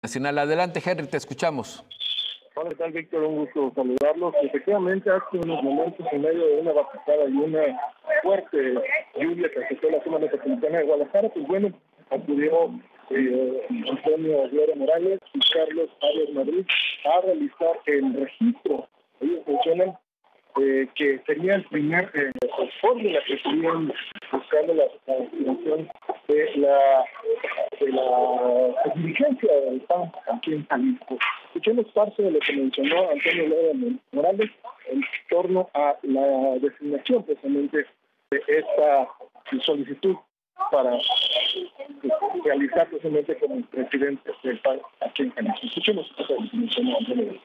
Nacional. Adelante, Henry, te escuchamos. Hola, ¿qué tal, Víctor? Un gusto saludarlos. Efectivamente, hace unos momentos, en medio de una batizada y una fuerte lluvia que afectó la zona metropolitana de Guadalajara, pues bueno, acudió Antonio Gloria Morales y Carlos Arias Madrid a realizar el registro. Ellos mencionan que sería el primer fórmula que estarían buscando la activación de la dirigencia del PAN aquí en Jalisco. Escuchemos parte de lo que mencionó Antonio Gloria Morales en torno a la designación precisamente de esta solicitud para realizar precisamente como presidente del PAN aquí en Jalisco. Escuchemos parte de lo que mencionó Antonio Gloria.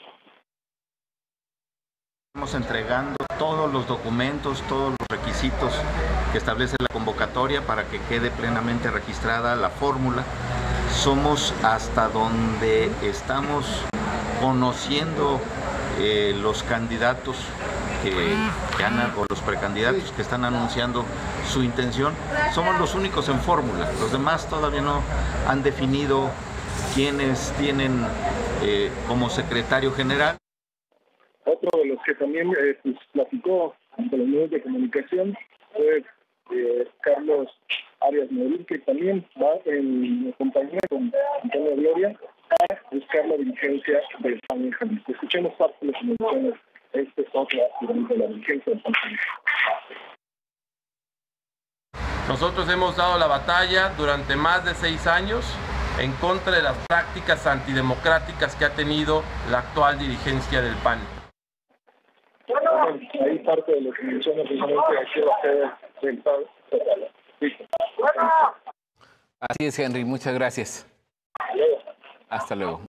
Estamos entregando todos los documentos, todos los requisitos que establece la convocatoria para que quede plenamente registrada la fórmula. Somos hasta donde estamos conociendo los candidatos o los precandidatos que están anunciando su intención. Somos los únicos en fórmula. Los demás todavía no han definido quiénes tienen como secretario general. Otro de los que también pues, platicó ante los medios de comunicación fue Carlos Arias Madrid, que también va en compañía con Antonio Gloria a buscar la dirigencia del PAN en Jalisco. Escuchemos parte de las menciones. Este es otro aspirante de la dirigencia del PAN. Nosotros hemos dado la batalla durante más de 6 años en contra de las prácticas antidemocráticas que ha tenido la actual dirigencia del PAN. Ahí parte de lo que menciona precisamente aquí va a ser del PAN. Así es, Henry. Muchas gracias. Hasta luego.